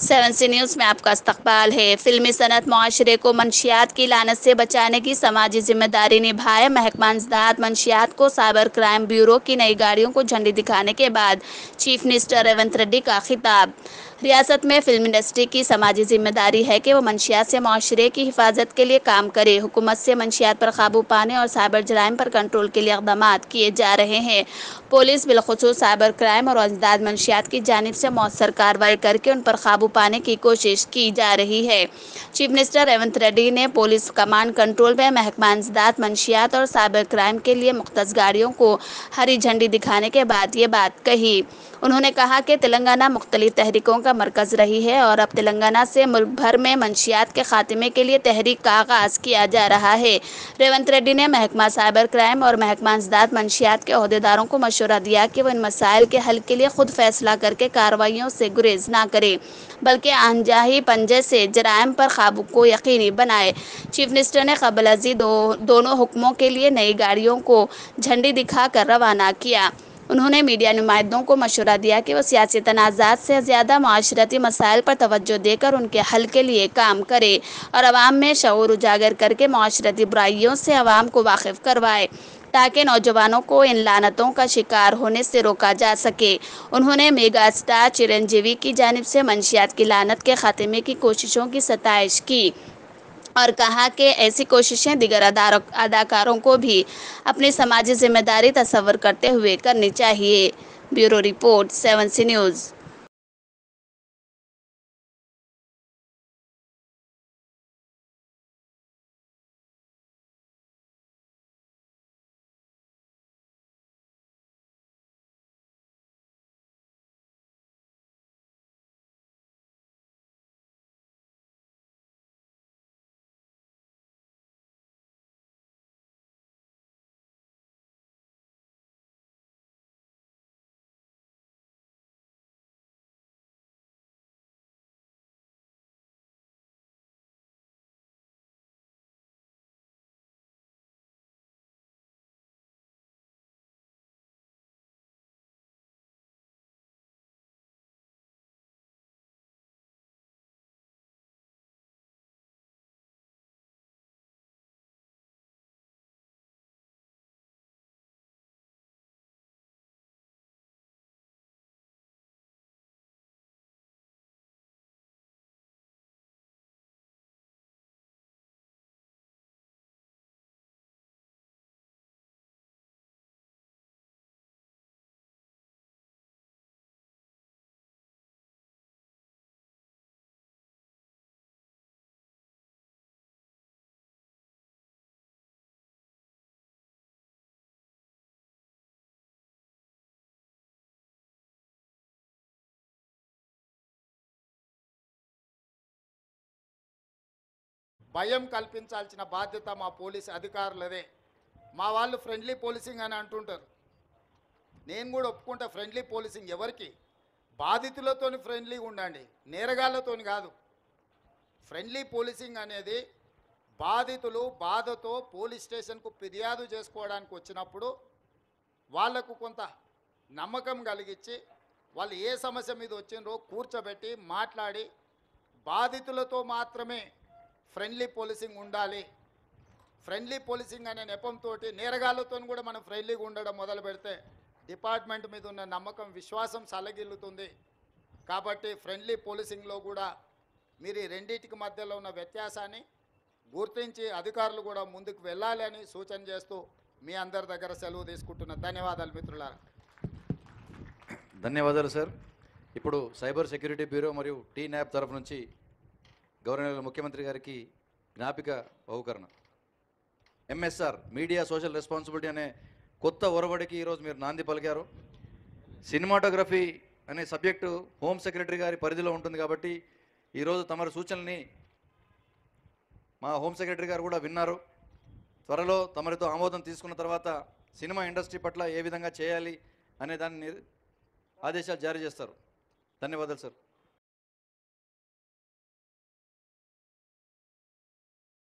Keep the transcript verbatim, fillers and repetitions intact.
Seven C news में आपका इस्तकबाल है। फिल्मी सनत मुआशरे को मंशियात की लानत से बचाने की समाजी जिम्मेदारी निभाए। महकमा इंसदाद मंशियात को साइबर क्राइम ब्यूरो की नई गाड़ियों को झंडी दिखाने के बाद चीफ मिनिस्टर रेवंत रेड्डी का खिताब। रियासत में फिल्म इंडस्ट्री की समाजी जिम्मेदारी है कि वो मंशियात से मुआशरे की हिफाजत के लिए काम करे। हुकूमत से मंशियात पर काबू पाने और साइबर जराइम पर कंट्रोल के लिए इक़दाम किए जा रहे हैं। पुलिस बिलखुसूस साइबर क्राइम और इंसदाद मंशियात की जानिब से मौसर कार्रवाई करके उन पर काबू पाने की कोशिश की जा रही है। चीफ मिनिस्टर रेवंत रेड्डी ने पुलिस कमांड कंट्रोल में महकमा इंसदाद मंशियात और साइबर क्राइम के लिए मुख्तस गाड़ियों को हरी झंडी दिखाने के बाद ये बात कही। उन्होंने कहा कि तेलंगाना मुख्तलिफ तहरीकों का मरकज रही है और अब तेलंगाना से मुल्क भर में मंशियात के खात्मे के लिए तहरीक का आगाज़ किया जा रहा है। रेवंत रेड्डी ने महकमा साइबर क्राइम और महकमा इंसदाद मंशियात के अहदेदारों को मशवरा दिया कि वो इन मसाइल के हल के लिए खुद फैसला करके कार्रवाइयों से गुरेज ना करे, बल्कि आनजाही पंजे से जराइम पर काबू को यकीनी बनाए। चीफ मिनिस्टर ने कबल अजी दो, दोनों हुक्मों के लिए नई गाड़ियों को झंडी दिखाकर रवाना किया। उन्होंने मीडिया नुमाइंदों को मशवरा दिया कि वो सियासी तनाज़ात से ज़्यादा माशरती मसाइल पर तवज्जो देकर उनके हल के लिए काम करे और अवाम में शऊर उजागर करके माशरती बुराइयों से अवाम को वाकिफ़ करवाए ताकि नौजवानों को इन लानतों का शिकार होने से रोका जा सके। उन्होंने मेगा स्टार चिरंजीवी की जानिब से मंशियात की लानत के खात्मे की कोशिशों की सताइश की और कहा कि ऐसी कोशिशें दिगर अदाकारों को भी अपनी समाजी जिम्मेदारी तस्वर करते हुए करनी चाहिए। Bureau report, seven C news. భయం కల్పించాల్సిన బాధ్యత మా పోలీస్ అధికారులదే. మా వాళ్ళు ఫ్రెండ్లీ పోలీసింగ్ అని అంటుంటారు. నేను కూడా ఒప్పుకుంటా, ఫ్రెండ్లీ పోలీసింగ్ ఎవరికి? బాధితులతోని ఫ్రెండ్లీగా ఉండండి, నేరగాళ్లతోని కాదు. ఫ్రెండ్లీ పోలీసింగ్ అనేది బాధితులు బాధతో పోలీస్ స్టేషన్కు ఫిర్యాదు చేసుకోవడానికి వచ్చినప్పుడు వాళ్లకు కొంత నమ్మకం కలిగించి వాళ్ళు ఏ సమస్య మీద వచ్చిందో కూర్చోబెట్టి మాట్లాడి బాధితులతో మాత్రమే ఫ్రెండ్లీ పోలీసింగ్ ఉండాలి. ఫ్రెండ్లీ పోలీసింగ్ అనే నెపంతో నేరగాళ్లతో కూడా మనం ఫ్రెండ్లీగా ఉండడం మొదలు పెడితే డిపార్ట్మెంట్ మీద ఉన్న నమ్మకం విశ్వాసం సలగిల్లుతుంది. కాబట్టి ఫ్రెండ్లీ పోలీసింగ్లో కూడా మీరు ఈ రెండింటికి మధ్యలో ఉన్న వ్యత్యాసాన్ని గుర్తించి అధికారులు కూడా ముందుకు వెళ్ళాలి అని సూచన చేస్తూ మీ అందరి దగ్గర సెలవు తీసుకుంటున్న. ధన్యవాదాలు మిత్రులారా. ధన్యవాదాలు సార్. ఇప్పుడు సైబర్ సెక్యూరిటీ బ్యూరో మరియు టీ న్యాప్ తరఫు నుంచి గవర్నర్ ముఖ్యమంత్రి గారికి జ్ఞాపిక బహుకరణ. ఎంఎస్ఆర్ మీడియా సోషల్ రెస్పాన్సిబిలిటీ అనే కొత్త ఒరవడికి ఈరోజు మీరు నాంది పలికారు. సినిమాటోగ్రఫీ అనే సబ్జెక్టు హోమ్ సెక్రటరీ గారి పరిధిలో ఉంటుంది కాబట్టి ఈరోజు తమరి సూచనల్ని మా హోమ్ సెక్రటరీ గారు కూడా విన్నారు. త్వరలో తమరితో ఆమోదం తీసుకున్న తర్వాత సినిమా ఇండస్ట్రీ పట్ల ఏ విధంగా చేయాలి అనే దాన్ని ఆదేశాలు జారీ చేస్తారు. ధన్యవాదాలు సార్.